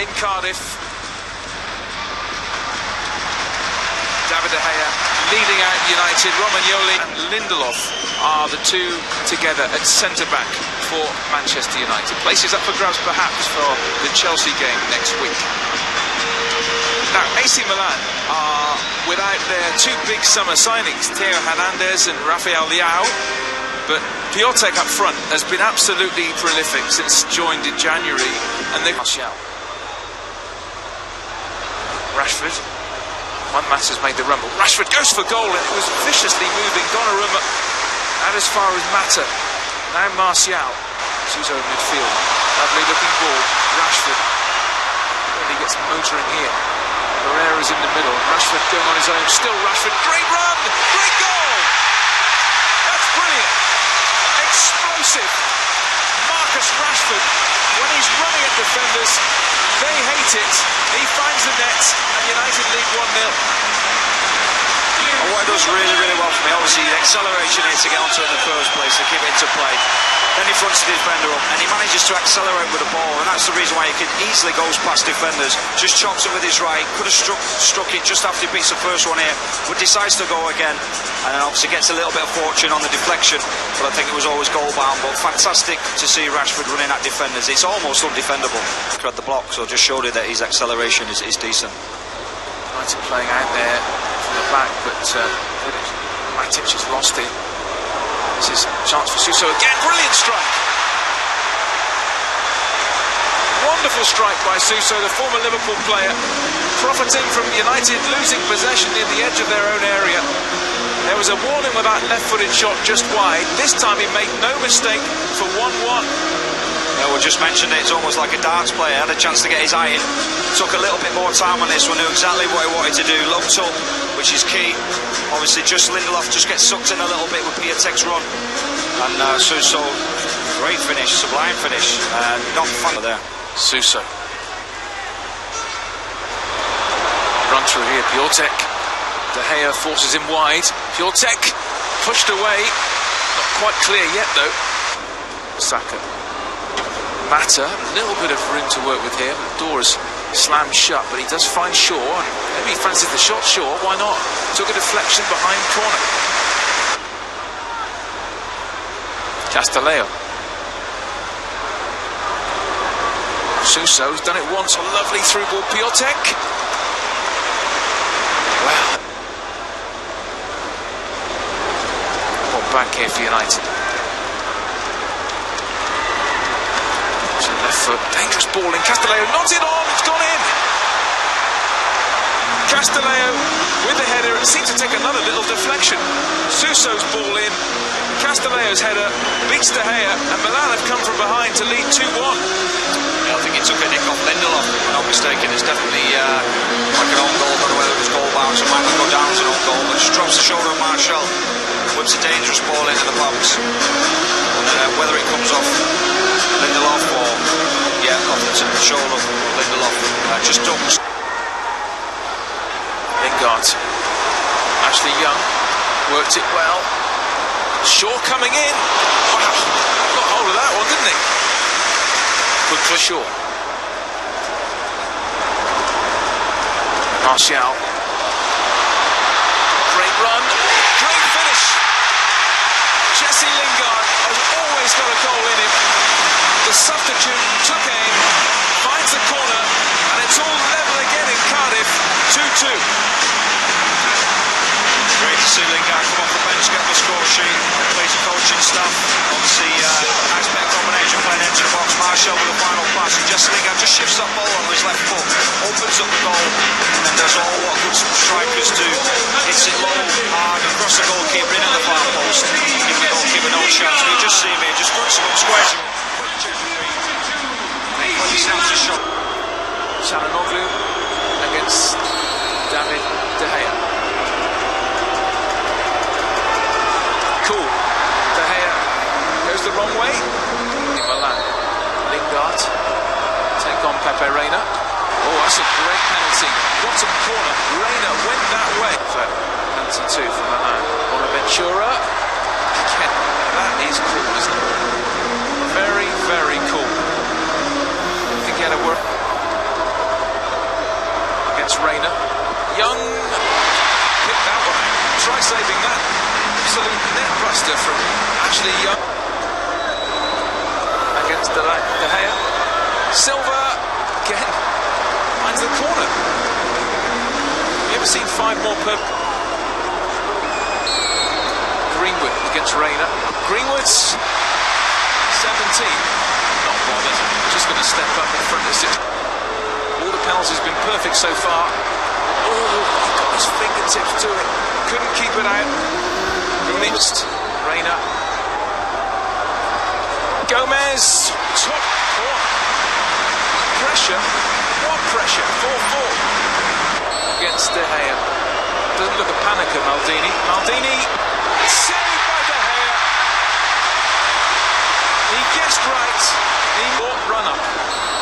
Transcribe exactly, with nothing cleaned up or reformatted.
in Cardiff. David De Gea leading out United. Romagnoli and Lindelof are the two together at centre-back for Manchester United. Places up for grabs perhaps for the Chelsea game next week. Now, A C Milan are without their two big summer signings, Theo Hernandez and Rafael Leao, but Piatek up front has been absolutely prolific since joined in January, and they Martial. Rashford. One match has made the rumble. Rashford goes for goal, and it was viciously moving Donnarumma out as far as Mata. Now Martial. Suso in midfield. Lovely looking ball. Rashford. Really gets motoring here. Herrera's in the middle. Rashford going on his own. Still Rashford. Great run! Great goal! That's brilliant. Explosive. Marcus Rashford, when he's running at defenders, they hate it. He finds the net, and United lead one nil. And what he does really, really well for me, obviously the acceleration here to get onto it in the first place, to keep it into play. Then he fronts the defender up, and he manages to accelerate with the ball, and that's the reason why he can easily goes past defenders. Just chops it with his right, could have struck, struck it just after he beats the first one here, but decides to go again, and then obviously gets a little bit of fortune on the deflection, but I think it was always goal-bound. But fantastic to see Rashford running at defenders. It's almost undefendable. At the block, so just showed you that his acceleration is, is decent. United playing out there from the back, but uh, Matic has lost it. This is a chance for Suso again. Brilliant strike. Wonderful strike by Suso, the former Liverpool player, profiting from United losing possession near the edge of their own area. There was a warning with that left-footed shot just wide. This time he made no mistake for one one. Yeah, we just mentioned it, it's almost like a darts player. Had a chance to get his eye in. Took a little bit more time on this one, knew exactly what he wanted to do. Looked up, which is key. Obviously, just Lindelof just gets sucked in a little bit with Piatek's run. And uh, Suso, great finish, sublime finish. Uh, not fun there. Suso. Run through here, Piatek. De Gea forces him wide. Piatek pushed away. Not quite clear yet, though. Saka. Mata, a little bit of room to work with here. The door is slammed shut, but he does find Shaw. Maybe he fancies the shot. Shaw, why not? Took a deflection behind corner. Castelleo. Suso's done it once. A lovely through ball. Piatek. Wow. What back here for United? Left foot, dangerous ball in. Castelleo nods it on, it's gone in. Castelleo with the header, it seems to take another little deflection. Suso's ball in, Castelleo's header beats De Gea, and Milan have come from behind to lead two one. Yeah, I think he took a nick off Lindelof, if I'm not mistaken. It's definitely uh, like an own goal, but whether it was goal bounce, it might not go down as an own goal, but just drops the shoulder of Martial, whips a dangerous ball into the box. And uh, whether it comes off Lindelof or, yeah, off the shoulder of Lindelof, uh, just dumps. Lingard. Ashley Young worked it well. Shaw coming in. Wow, got hold of that one, didn't he? Good for Shaw. Martial. Great run. Great finish. Jesse Lingard has always got a goal in him. The substitute took aim, finds the corner, and it's all level again in Cardiff, two two. Great to see Lingard come off the bench, get the score sheet, plays the coaching staff. Obviously, uh, nice bit of combination playing into the box. Martial with the final pass, and Jesse Lingard just shifts that ball on his left foot, opens up the goal, and then does all what good strikers do. Hits it low, hard, across the goalkeeper, in at the far post, giving the goalkeeper no chance. We just see him here, just puts him up, squares him. Çalhanoğlu against David De Gea. Cool. De Gea goes the wrong way. In Milan. Lingard take on Pepe Reina. Oh, that's a great penalty. Bottom corner. Reina went that way. So, penalty two for Milan. Bonaventura. Again, that is cool, isn't it? Very, very cool. Get a work. Reina. Young picked that one out. Try saving that. Absolute net buster from Ashley Young against De, De Gea. Silva again finds the corner. Have you ever seen five more per Greenwood against Reina. Greenwood's seventeen. Not bothered. Just going to step up in front of six. Waterpels has been perfect so far. Oh, he got his fingertips to it. Couldn't keep it out. Missed. Reina. Gomez. Top corner. Pressure. What pressure? four four. Against De Gea. Doesn't look a panicker, Maldini. Maldini. Saved by De Gea. He guessed right. He bought run up.